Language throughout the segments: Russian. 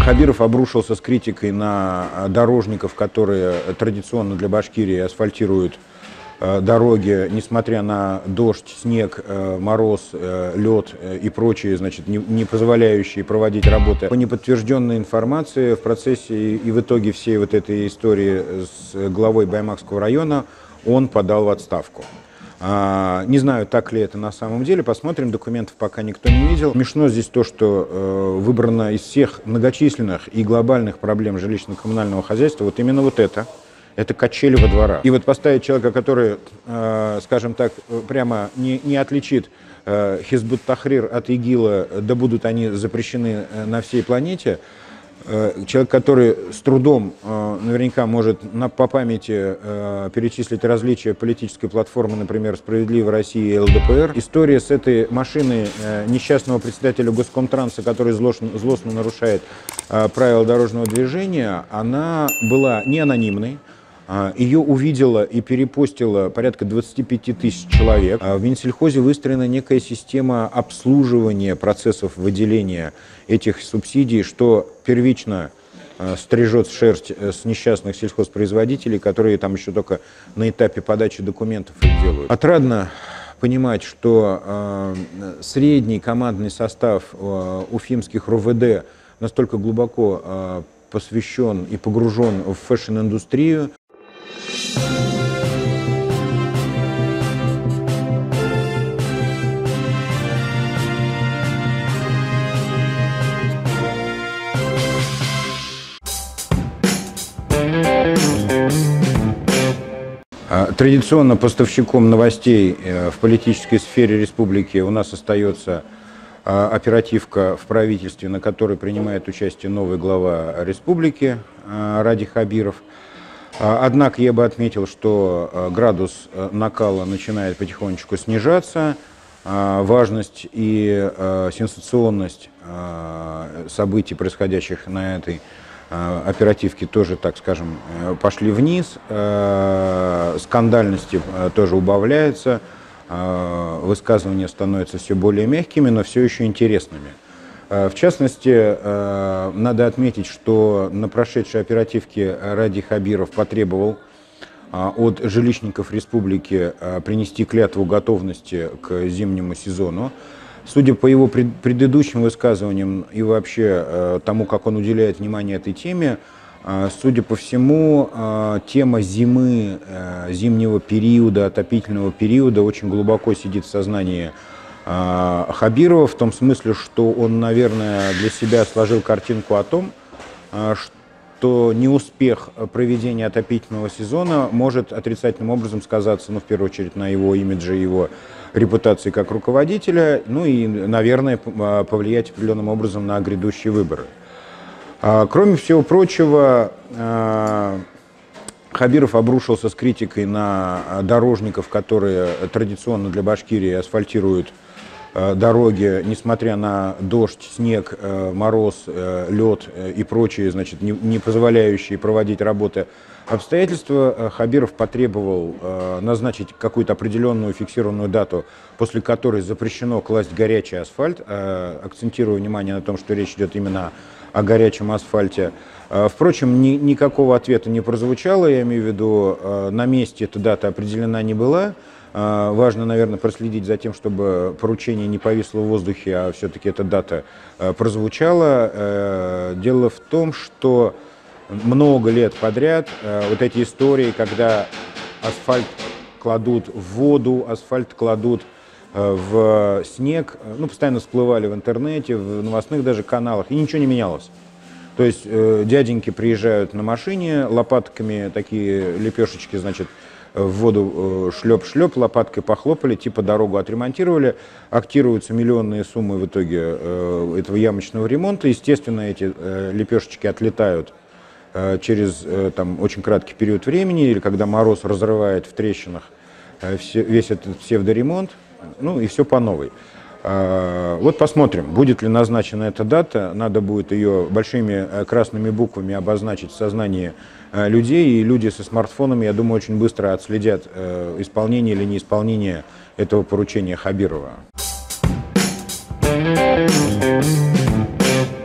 Хабиров обрушился с критикой на дорожников, которые традиционно для Башкирии асфальтируют дороги, несмотря на дождь, снег, мороз, лед и прочие, значит, не позволяющие проводить работы. По неподтвержденной информации в процессе и в итоге всей вот этой истории с главой Баймакского района он подал в отставку. Не знаю, так ли это на самом деле, посмотрим, документов пока никто не видел. Смешно здесь то, что выбрано из всех многочисленных и глобальных проблем жилищно-коммунального хозяйства вот именно вот это качели во дворах. И вот поставить человека, который, скажем так, прямо не отличит Хизбут Тахрир от ИГИЛа, да будут они запрещены на всей планете, человек, который с трудом наверняка может по памяти перечислить различия политической платформы, например, «Справедливая Россия» и ЛДПР. История с этой машиной несчастного председателя Госкомтранса, который злостно нарушает правила дорожного движения, она была не анонимной. Ее увидела и перепостила порядка 25 тысяч человек. В Минсельхозе выстроена некая система обслуживания процессов выделения этих субсидий, что первично стрижет шерсть с несчастных сельхозпроизводителей, которые там еще только на этапе подачи документов их делают. Отрадно понимать, что средний командный состав уфимских РОВД настолько глубоко посвящен и погружен в фэшн-индустрию. Традиционно поставщиком новостей в политической сфере республики у нас остается оперативка в правительстве, на которой принимает участие новый глава республики Ради Хабиров. Однако я бы отметил, что градус накала начинает потихонечку снижаться, важность и сенсационность событий, происходящих на этой оперативки, тоже, так скажем, пошли вниз, скандальности тоже убавляется, высказывания становятся все более мягкими, но все еще интересными. В частности, надо отметить, что на прошедшей оперативке Ради Хабиров потребовал от жилищников республики принести клятву готовности к зимнему сезону. Судя по его предыдущим высказываниям и вообще тому, как он уделяет внимание этой теме, судя по всему, тема зимы, зимнего периода, отопительного периода очень глубоко сидит в сознании Хабирова, в том смысле, что он, наверное, для себя сложил картинку о том, что неуспех проведения отопительного сезона может отрицательным образом сказаться, ну, в первую очередь, на его имидже, его репутации как руководителя, ну и, наверное, повлиять определенным образом на грядущие выборы. Кроме всего прочего, Хабиров обрушился с критикой на дорожников, которые традиционно для Башкирии асфальтируют дороги, несмотря на дождь, снег, мороз, лед и прочие, значит, не позволяющие проводить работы обстоятельства. Хабиров потребовал назначить какую-то определенную фиксированную дату, после которой запрещено класть горячий асфальт, акцентируя внимание на том, что речь идет именно о горячем асфальте. Впрочем, никакого ответа не прозвучало, я имею в виду, на месте эта дата определена не была. Важно, наверное, проследить за тем, чтобы поручение не повисло в воздухе, а все-таки эта дата прозвучала. Дело в том, что много лет подряд вот эти истории, когда асфальт кладут в воду, асфальт кладут в снег, ну, постоянно всплывали в интернете, в новостных даже каналах, и ничего не менялось. То есть дяденьки приезжают на машине, лопатками такие лепешечки, значит, в воду шлеп-шлеп, лопаткой похлопали, типа дорогу отремонтировали, актируются миллионные суммы в итоге этого ямочного ремонта. Естественно, эти лепешечки отлетают через там очень краткий период времени, или когда мороз разрывает в трещинах весь этот псевдоремонт, ну и все по новой. Вот посмотрим, будет ли назначена эта дата. Надо будет ее большими красными буквами обозначить в сознании людей, и люди со смартфонами, я думаю, очень быстро отследят исполнение или неисполнение этого поручения Хабирова.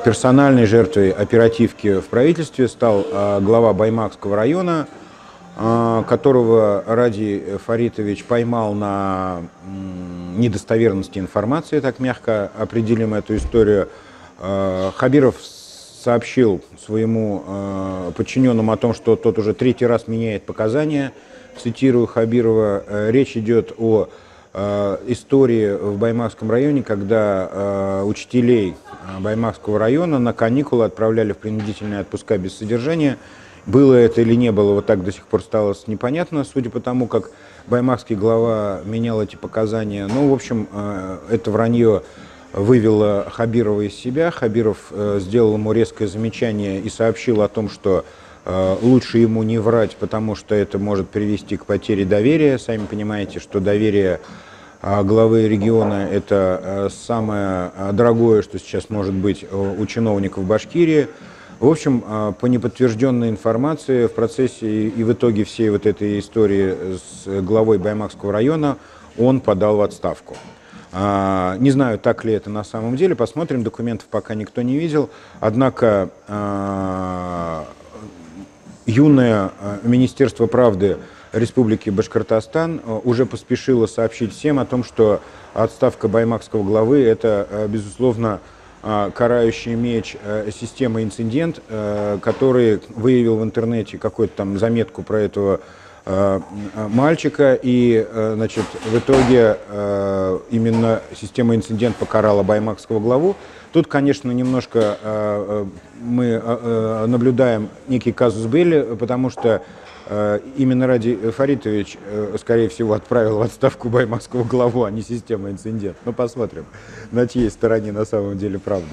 персональной жертвой оперативки в правительстве стал глава Баймакского района, которого Радий Фаритович поймал на недостоверности информации, так мягко определим эту историю. Хабиров сообщил своему подчиненному о том, что тот уже третий раз меняет показания. Цитирую Хабирова, речь идет о истории в Баймакском районе, когда учителей Баймакского района на каникулы отправляли в принудительные отпуска без содержания. Было это или не было, вот так до сих пор стало непонятно, судя по тому, как баймакский глава менял эти показания. Ну, в общем, это вранье вывело Хабирова из себя. Хабиров сделал ему резкое замечание и сообщил о том, что лучше ему не врать, потому что это может привести к потере доверия. Сами понимаете, что доверие главы региона – это самое дорогое, что сейчас может быть у чиновников Башкирии. В общем, по неподтвержденной информации в процессе и в итоге всей вот этой истории с главой Баймакского района он подал в отставку. Не знаю, так ли это на самом деле, посмотрим, документов пока никто не видел. Однако юное Министерство правды Республики Башкортостан уже поспешило сообщить всем о том, что отставка баймакского главы – это, безусловно, карающий меч системы «Инцидент», который выявил в интернете какую-то там заметку про этого мальчика, и, значит, в итоге именно система «Инцидент» покарала баймакского главу. Тут, конечно, немножко мы наблюдаем некий казус белли, потому что именно Радий Фаритович, скорее всего, отправил в отставку баймакского главу, а не система «Инцидент». Ну, посмотрим, на чьей стороне на самом деле правда.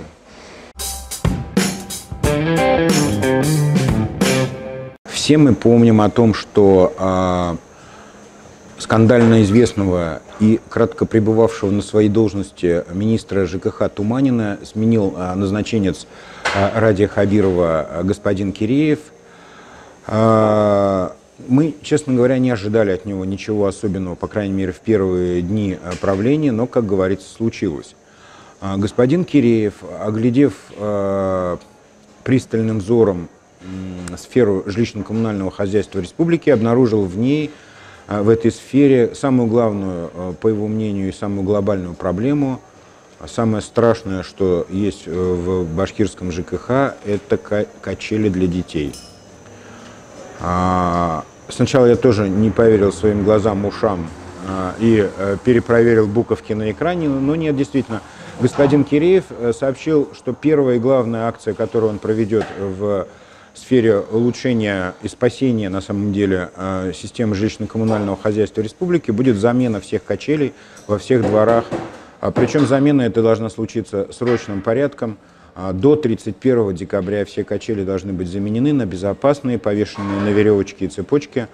Все мы помним о том, что скандально известного и кратко пребывавшего на своей должности министра ЖКХ Туманина сменил назначенец Радия Хабирова господин Киреев. Мы, честно говоря, не ожидали от него ничего особенного, по крайней мере, в первые дни правления, но, как говорится, случилось. Господин Киреев, оглядев пристальным взором сферу жилищно-коммунального хозяйства республики, обнаружил в ней, в этой сфере, самую главную, по его мнению, и самую глобальную проблему. Самое страшное, что есть в башкирском ЖКХ, это качели для детей. Сначала я тоже не поверил своим глазам, ушам и перепроверил буковки на экране, но нет, действительно. Господин Киреев сообщил, что первая и главная акция, которую он проведет в сфере улучшения и спасения, на самом деле, системы жилищно-коммунального хозяйства республики, будет замена всех качелей во всех дворах. Причем замена эта должна случиться срочным порядком. До 31 декабря все качели должны быть заменены на безопасные, повешенные на веревочки и цепочки.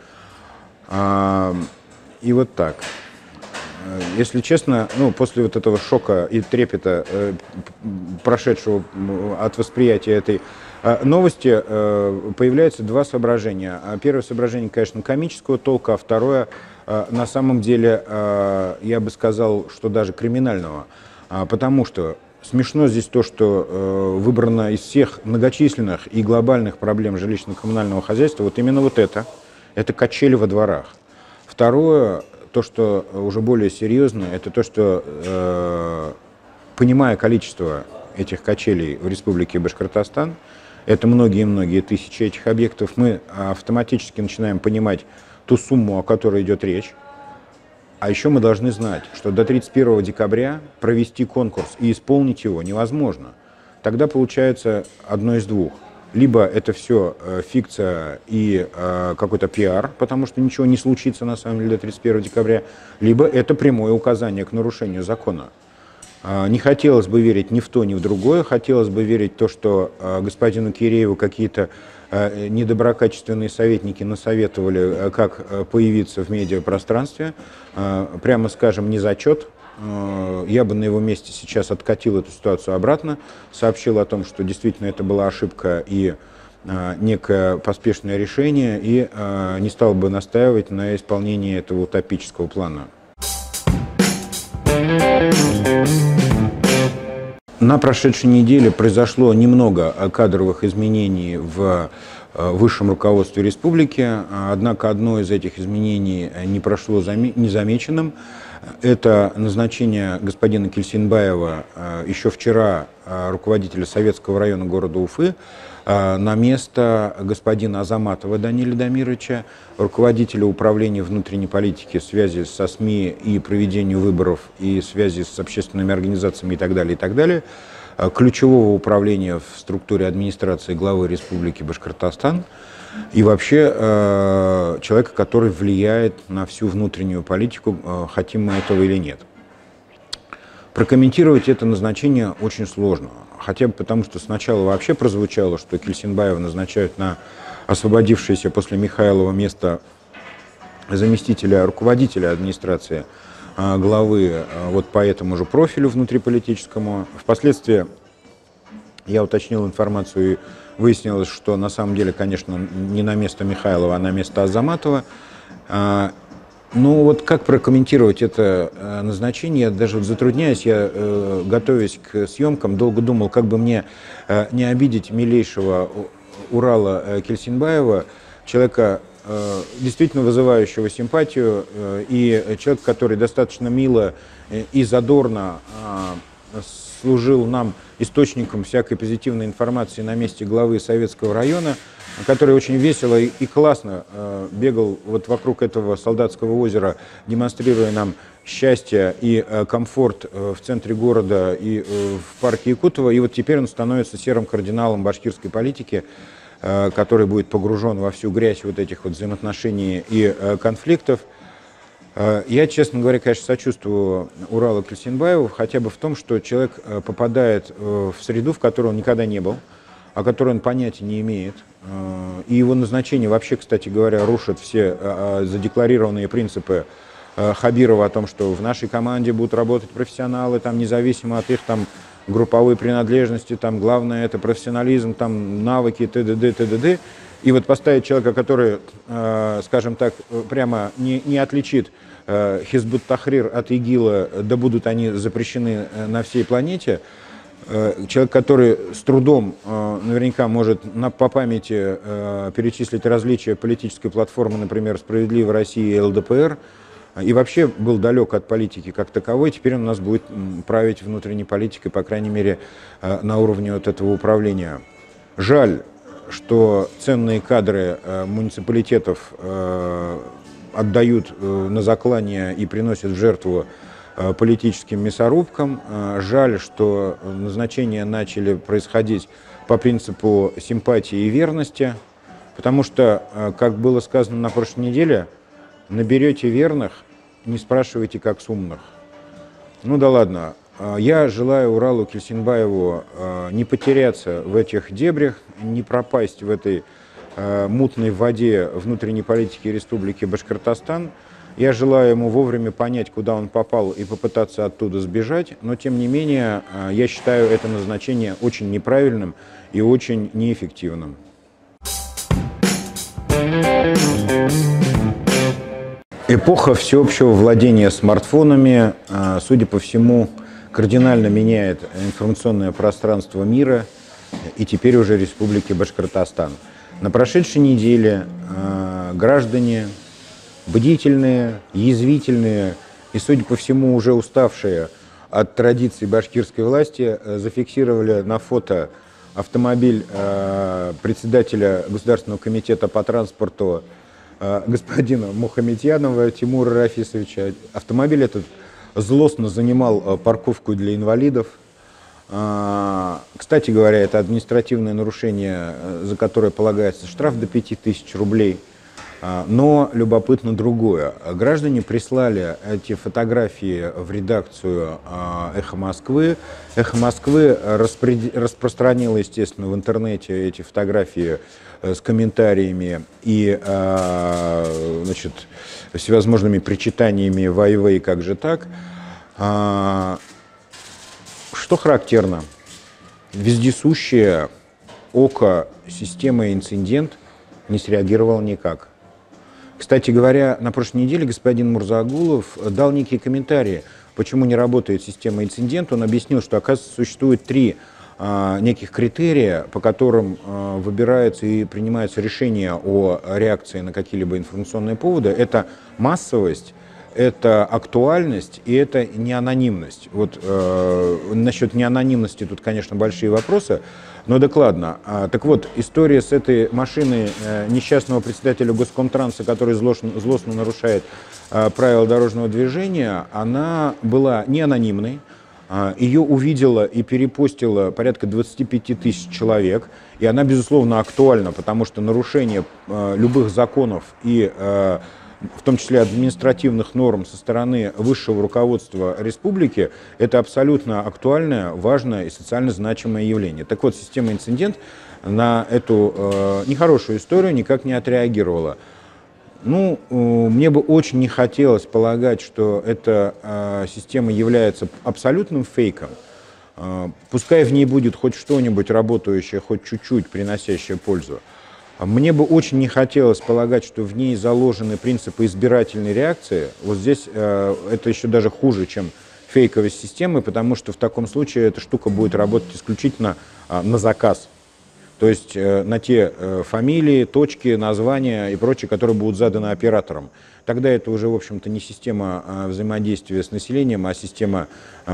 И вот так. Если честно, ну, после вот этого шока и трепета, прошедшего от восприятия этой новости, появляются два соображения. Первое соображение, конечно, комического толка, а второе, на самом деле, я бы сказал, что даже криминального. Потому что смешно здесь то, что выбрано из всех многочисленных и глобальных проблем жилищно-коммунального хозяйства вот именно вот это качели во дворах. Второе, то, что уже более серьезно, это то, что, понимая количество этих качелей в Республике Башкортостан, это многие-многие тысячи этих объектов, мы автоматически начинаем понимать ту сумму, о которой идет речь. А еще мы должны знать, что до 31 декабря провести конкурс и исполнить его невозможно. Тогда получается одно из двух. Либо это все фикция и какой-то пиар, потому что ничего не случится на самом деле до 31 декабря, либо это прямое указание к нарушению закона. Не хотелось бы верить ни в то, ни в другое. Хотелось бы верить в то, что господину Кирееву какие-то недоброкачественные советники насоветовали, как появиться в медиапространстве. Прямо скажем, не зачет. Я бы на его месте сейчас откатил эту ситуацию обратно, сообщил о том, что действительно это была ошибка и некое поспешное решение, и не стал бы настаивать на исполнении этого утопического плана. На прошедшей неделе произошло немного кадровых изменений в высшем руководстве республики, однако одно из этих изменений не прошло незамеченным. Это назначение господина Кельсинбаева, еще вчера руководителя Советского района города Уфы, на место господина Азаматова Даниила Дамировича, руководителя управления внутренней политики, связи со СМИ и проведению выборов, и связи с общественными организациями и так далее, ключевого управления в структуре администрации главы Республики Башкортостан и вообще человека, который влияет на всю внутреннюю политику, хотим мы этого или нет. Прокомментировать это назначение очень сложно, хотя бы потому, что сначала вообще прозвучало, что Кельсинбаева назначают на освободившееся после Михайлова место заместителя руководителя администрации главы вот по этому же профилю внутриполитическому. Впоследствии я уточнил информацию и выяснилось, что на самом деле, конечно, не на место Михайлова, а на место Азаматова. Ну вот как прокомментировать это назначение, я даже вот затрудняюсь, я, готовясь к съемкам, долго думал, как бы мне не обидеть милейшего Урала Кельсинбаева, человека, действительно вызывающего симпатию, и человек, который достаточно мило и задорно служил нам источником всякой позитивной информации на месте главы Советского района, который очень весело и классно бегал вот вокруг этого солдатского озера, демонстрируя нам счастье и комфорт в центре города и в парке Якутова. И вот теперь он становится серым кардиналом башкирской политики, который будет погружен во всю грязь вот этих вот взаимоотношений и конфликтов. Я, честно говоря, конечно, сочувствую Уралу Кельсинбаеву хотя бы в том, что человек попадает в среду, в которой он никогда не был, о которой он понятия не имеет. И его назначение вообще, кстати говоря, рушит все задекларированные принципы Хабирова о том, что в нашей команде будут работать профессионалы, там, независимо от их там, групповой принадлежности, там, главное это профессионализм, там, навыки, т.д. И вот поставить человека, который, скажем так, прямо не отличит Хизбут Тахрир от ИГИЛа, да будут они запрещены на всей планете, человек, который с трудом наверняка может по памяти перечислить различия политической платформы, например, «Справедливая Россия» и ЛДПР, и вообще был далек от политики как таковой, теперь он у нас будет править внутренней политикой, по крайней мере, на уровне вот этого управления. Жаль, что ценные кадры муниципалитетов отдают на заклание и приносят в жертву политическим мясорубкам. Жаль, что назначения начали происходить по принципу симпатии и верности, потому что, как было сказано на прошлой неделе, наберете верных, не спрашивайте, как с умных. Ну да ладно. Я желаю Уралу Кельсинбаеву не потеряться в этих дебрях, не пропасть в этой мутной воде внутренней политики Республики Башкортостан. Я желаю ему вовремя понять, куда он попал, и попытаться оттуда сбежать, но тем не менее я считаю это назначение очень неправильным и очень неэффективным. Эпоха всеобщего владения смартфонами, судя по всему, кардинально меняет информационное пространство мира и теперь уже Республики Башкортостан. На прошедшей неделе граждане, бдительные, язвительные и, судя по всему, уже уставшие от традиций башкирской власти, зафиксировали на фото автомобиль председателя Государственного комитета по транспорту господина Мухаметьянова Тимура Рафисовича. Автомобиль этот злостно занимал парковку для инвалидов. Кстати говоря, это административное нарушение, за которое полагается штраф до 5000 рублей. Но любопытно другое. Граждане прислали эти фотографии в редакцию «Эхо Москвы». «Эхо Москвы» распространило, естественно, в интернете эти фотографии с комментариями и, значит, всевозможными причитаниями «Вай-вей, как же так?». Что характерно? Вездесущее око системы «Инцидент» не среагировало никак. Кстати говоря, на прошлой неделе господин Мурзагулов дал некие комментарии почему не работает система инцидент, он объяснил, что, оказывается, существует три неких критерия, по которым выбирается и принимается решение о реакции на какие-либо информационные поводы. Это массовость, это актуальность и это неанонимность. Вот насчет неанонимности тут, конечно, большие вопросы, но докладно. Так вот, история с этой машиной несчастного председателя Госкомтранса, который злостно нарушает правила дорожного движения, она была не анонимной. Ее увидела и перепостила порядка 25 тысяч человек, и она, безусловно, актуальна, потому что нарушение любых законов и в том числе административных норм со стороны высшего руководства республики, это абсолютно актуальное, важное и социально значимое явление. Так вот, система инцидент на эту нехорошую историю никак не отреагировала. Ну, мне бы очень не хотелось полагать, что эта система является абсолютным фейком. Пускай в ней будет хоть что-нибудь работающее, хоть чуть-чуть приносящее пользу. Мне бы очень не хотелось полагать, что в ней заложены принципы избирательной реакции. Вот здесь это еще даже хуже, чем фейковость системы, потому что в таком случае эта штука будет работать исключительно на заказ. То есть на те фамилии, точки, названия и прочее, которые будут заданы оператором. Тогда это уже, в общем-то, не система взаимодействия с населением, а система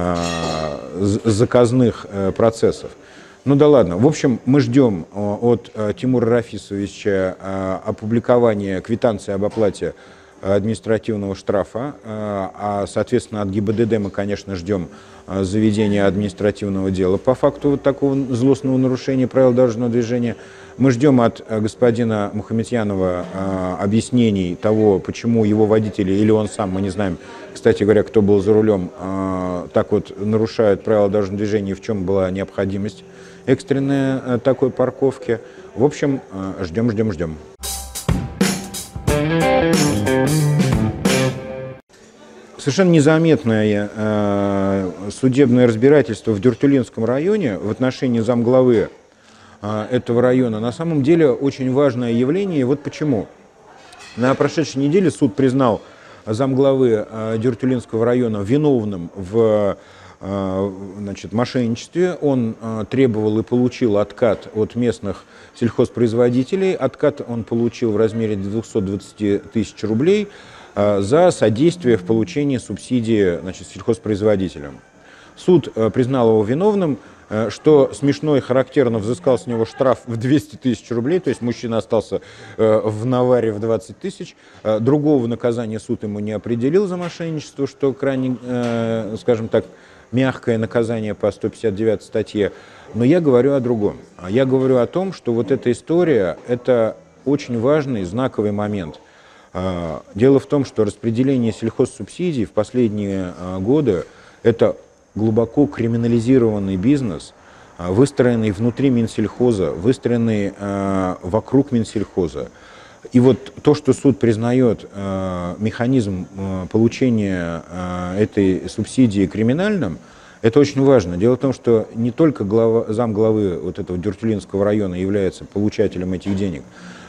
заказных процессов. Ну да ладно. В общем, мы ждем от Тимура Рафисовича опубликования квитанции об оплате административного штрафа, а, соответственно, от ГИБДД мы, конечно, ждем заведения административного дела по факту вот такого злостного нарушения правил дорожного движения. Мы ждем от господина Мухаметьянова объяснений того, почему его водители или он сам, мы не знаем, кстати говоря, кто был за рулем, так вот нарушают правила дорожного движения, в чем была необходимость экстренной такой парковки. В общем, ждем. Совершенно незаметное судебное разбирательство в Дюртюлинском районе в отношении замглавы этого района на самом деле очень важное явление. И вот почему. На прошедшей неделе суд признал замглавы Дюртюлинского района виновным в мошенничестве. Он требовал и получил откат от местных сельхозпроизводителей. Откат он получил в размере 220 тысяч рублей за содействие в получении субсидии сельхозпроизводителям. Суд признал его виновным, что смешно и характерно, взыскал с него штраф в 200 тысяч рублей, то есть мужчина остался в наваре в 20 тысяч. Другого наказания суд ему не определил за мошенничество, что крайне, скажем так, мягкое наказание по 159 статье. Но я говорю о другом. Я говорю о том, что вот эта история – это очень важный, знаковый момент. Дело в том, что распределение сельхозсубсидий в последние годы – это глубоко криминализированный бизнес, выстроенный внутри Минсельхоза, выстроенный вокруг Минсельхоза. И вот то, что суд признает механизм получения этой субсидии криминальным, это очень важно. Дело в том, что не только замглавы вот этого Дюртюлинского района является получателем этих денег.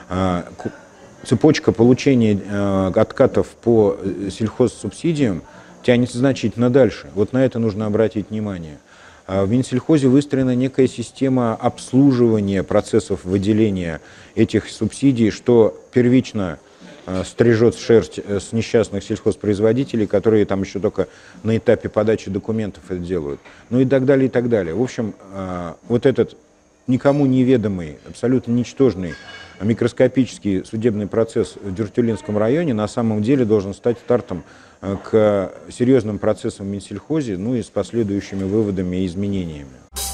Цепочка получения откатов по сельхозсубсидиям тянется значительно дальше. Вот на это нужно обратить внимание. В Минсельхозе выстроена некая система обслуживания процессов выделения этих субсидий, что первично стрижет шерсть с несчастных сельхозпроизводителей, которые там еще только на этапе подачи документов это делают. Ну и так далее, и так далее. В общем, вот этот никому неведомый, абсолютно ничтожный микроскопический судебный процесс в Дюртюлинском районе на самом деле должен стать стартом к серьезным процессам в Минсельхозе, ну и с последующими выводами и изменениями.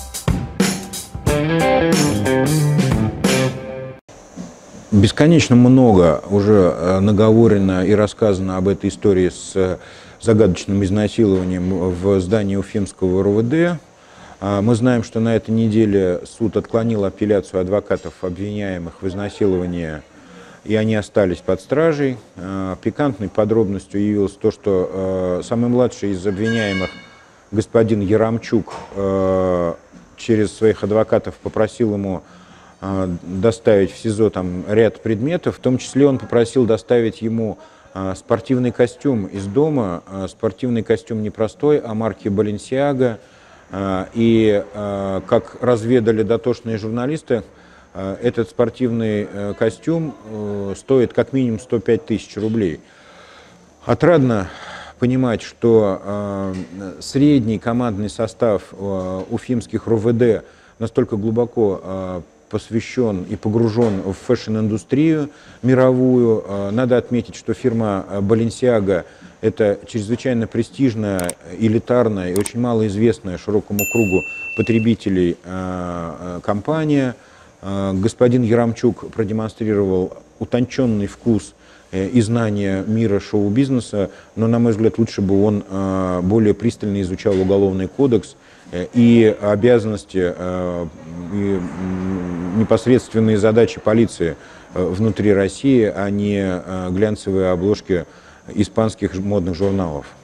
Бесконечно много уже наговорено и рассказано об этой истории с загадочным изнасилованием в здании Уфимского РУВД. Мы знаем, что на этой неделе суд отклонил апелляцию адвокатов обвиняемых в изнасиловании, и они остались под стражей. Пикантной подробностью явилось то, что самый младший из обвиняемых, господин Ярамчук, через своих адвокатов попросил ему доставить в СИЗО там ряд предметов, в том числе он попросил доставить ему спортивный костюм из дома, спортивный костюм не простой, а марки Balenciaga. И, как разведали дотошные журналисты, этот спортивный костюм стоит как минимум 105 тысяч рублей. Отрадно понимать, что средний командный состав уфимских РОВД настолько глубоко посвящен и погружен в фэшн-индустрию мировую. Надо отметить, что фирма Balenciaga – это чрезвычайно престижная, элитарная и очень малоизвестная широкому кругу потребителей компания. Господин Ярамчук продемонстрировал утонченный вкус и знания мира шоу-бизнеса, но, на мой взгляд, лучше бы он более пристально изучал уголовный кодекс и обязанности, и непосредственные задачи полиции внутри России, а не глянцевые обложки испанских модных журналов.